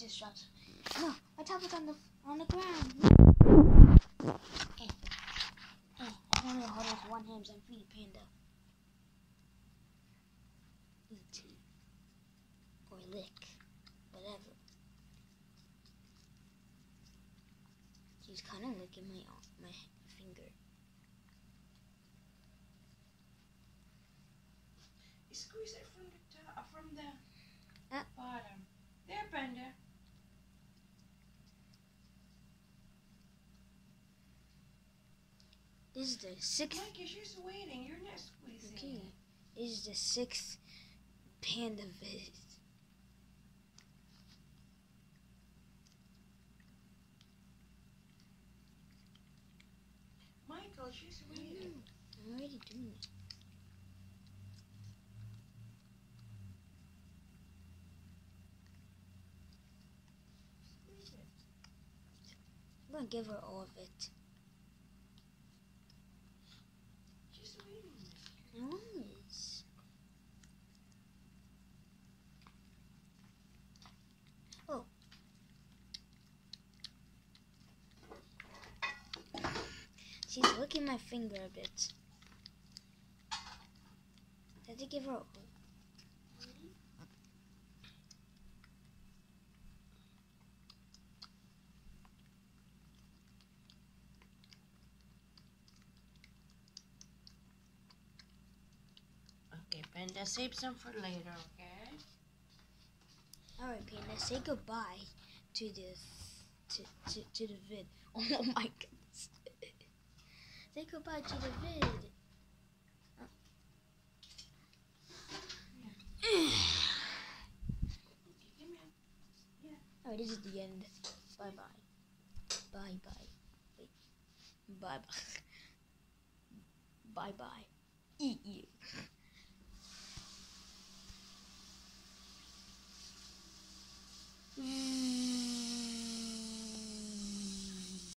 this shot. No, my tablet's on the ground. I don't know how to hold one hand and feed panda. Eat or lick, whatever. She's kind of licking my finger. Squeeze it from the top, from the bottom. There, panda. This is the sixth. Mikey, she's waiting. You're not squeezing. Okay. This is the sixth panda visit. Michael, she's waiting. I'm already doing it. Squeeze it. I'm gonna give her all of it. She's waiting. Nice. Oh. She's licking my finger a bit. I have to give her all. Okay, panda, save some for later, okay? Alright, panda, say goodbye to the vid. Oh my goodness. Say goodbye to the vid. Alright, this is the end. Bye bye. Bye bye. Wait. Bye bye. Bye bye. Eat you.